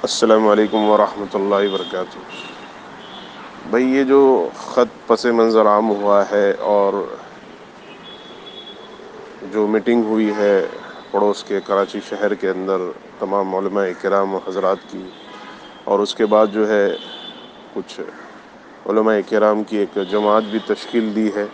السلام علیکم ورحمۃ اللہ وبرکاتہ۔ بھائی یہ جو خط پس منظر عام ہوا ہے اور جو میٹنگ ہوئی ہے پڑوس کے کراچی شہر کے اندر تمام علماء کرام و حضرات کی، اور اس کے بعد جو ہے کچھ علماء کرام کی ایک جماعت بھی تشکیل دی ہے،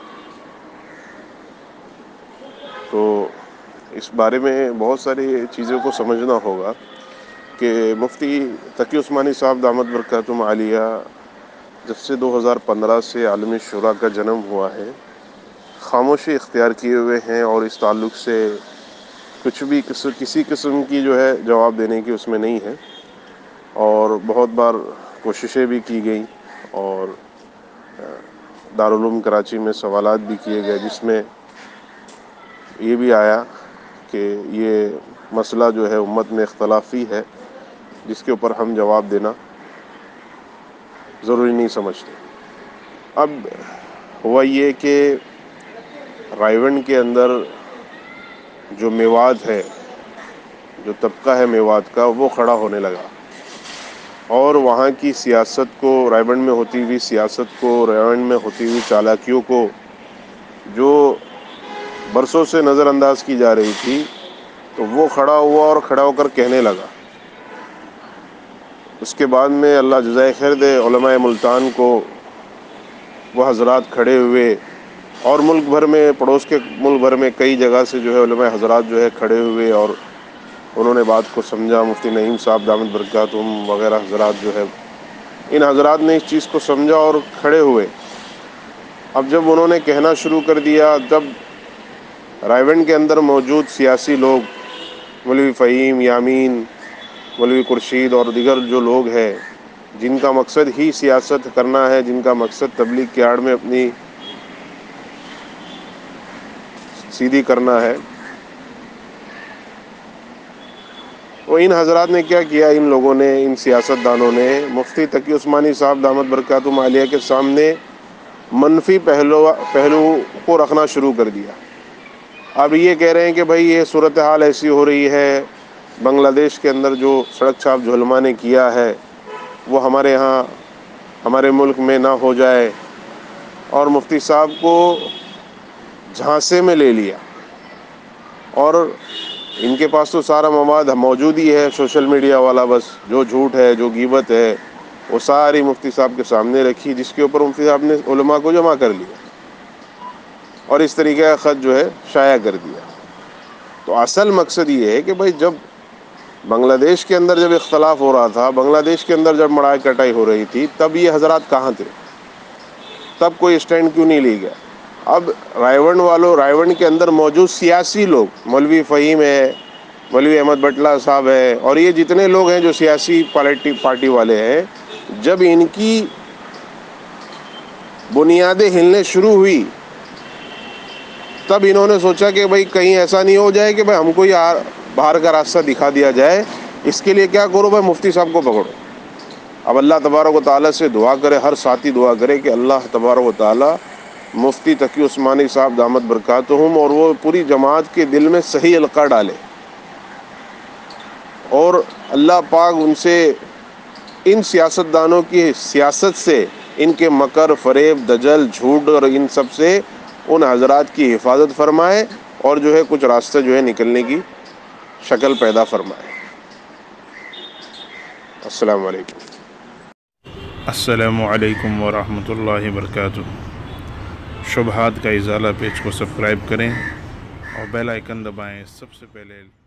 تو اس بارے میں بہت ساری چیزوں کو سمجھنا ہوگا کہ مفتی تقی عثمانی صاحب دامت برکاتہم عالیہ جب سے 2015 سے عالمی شورا کا جنم ہوا ہے خاموشی اختیار کیے ہوئے ہیں، اور اس تعلق سے کچھ بھی کسی قسم کی جو ہے جواب دینے کی اس میں نہیں ہے، اور بہت بار کوششیں بھی کی گئیں اور دارالعلوم کراچی میں سوالات بھی کیے گئے، جس میں یہ بھی آیا کہ یہ مسئلہ جو ہے امت میں اختلافی ہے، جس کے اوپر ہم جواب دینا ضروری نہیں سمجھتے۔ اب ہوا یہ کہ رائے ونڈ کے اندر جو میوات ہے، جو طبقہ ہے میوات کا، وہ کھڑا ہونے لگا، اور وہاں کی سیاست کو، رائے ونڈ میں ہوتی ہوئی سیاست کو، رائے ونڈ میں ہوتی ہوئی چالاکیوں کو جو برسوں سے نظر انداز کی جا رہی تھی، تو وہ کھڑا ہوا اور کھڑا ہو کر کہنے لگا۔ اس کے بعد میں اللہ جزائے خیر دے علماء ملتان کو، وہ حضرات کھڑے ہوئے، اور ملک بھر میں، پڑوس کے ملک بھر میں کئی جگہ سے جو ہے علماء حضرات جو ہے کھڑے ہوئے، اور انہوں نے بات کو سمجھا۔ مفتی نعیم صاحب دامت برکاتہم وغیرہ حضرات جو ہے، ان حضرات نے اس چیز کو سمجھا اور کھڑے ہوئے۔ اب جب انہوں نے کہنا شروع کر دیا، تب رائے ونڈ کے اندر موجود سیاسی لوگ، مولوی فہیم، یامین، مولوی خورشید اور دیگر جو لوگ ہیں، جن کا مقصد ہی سیاست کرنا ہے، جن کا مقصد تبلیغ کی آڑ میں اپنی سیدھی کرنا ہے، وہ ان حضرات نے کیا کیا، ان لوگوں نے، ان سیاست دانوں نے مفتی تقی عثمانی صاحب دامت برکاتہم عالیہ کے سامنے منفی پہلو کو رکھنا شروع کر دیا۔ اب یہ کہہ رہے ہیں کہ بھائی یہ صورتحال ایسی ہو رہی ہے، بنگلہ دیش کے اندر جو سڑک چھاپ جو علماء نے کیا ہے وہ ہمارے یہاں، ہمارے ملک میں نہ ہو جائے، اور مفتی صاحب کو جھانسے میں لے لیا، اور ان کے پاس تو سارا مواد موجود ہی ہے، سوشل میڈیا والا، بس جو جھوٹ ہے، جو غیبت ہے، وہ ساری مفتی صاحب کے سامنے رکھی، جس کے اوپر مفتی صاحب نے علماء کو جمع کر لیا، اور اس طریقے کا خط جو ہے شائع کر دیا۔ تو اصل مقصد یہ ہے کہ بھائی جب بنگلہ دیش کے اندر جب اختلاف ہو رہا تھا، بنگلہ دیش کے اندر جب مڑائی کٹائی ہو رہی تھی، تب یہ حضرات کہاں تھے؟ تب کوئی اسٹینڈ کیوں نہیں لے گیا؟ اب رائے ونڈ کے اندر موجود سیاسی لوگ، مولوی فہیم ہے، مولوی احمد بٹلہ صاحب ہے، اور یہ جتنے لوگ ہیں جو سیاسی پارٹی والے ہیں، جب ان کی بنیادیں ہلنے شروع ہوئی، تب انہوں نے سوچا کہ بھائی کہیں ایسا نہیں ہو جائے کہ بھائی ہم کو یہ باہر کا راستہ دکھا دیا جائے، اس کے لیے کیا کرو بھائی، مفتی صاحب کو پکڑو۔ اب اللہ تبارک و تعالیٰ سے دعا کرے، ہر ساتھی دعا کرے کہ اللہ تبارک و تعالیٰ مفتی تقی عثمانی صاحب دامت برکاتہم اور وہ پوری جماعت کے دل میں صحیح القاع ڈالے، اور اللہ پاک ان سے، ان سیاستدانوں کی سیاست سے، ان کے مکر، فریب، دجل، جھوٹ اور ان سب سے ان حضرات کی حفاظت فرمائے، اور جو ہے کچھ راستہ جو ہے نکلنے کی شکل پیدا فرمائے۔ السلام علیکم۔ السلام علیکم ورحمۃ اللہ وبرکاتہ۔ شبہات کا ازالہ پیج کو سبسکرائب کریں اور بیل آئیکن دبائیں، سب سے پہلے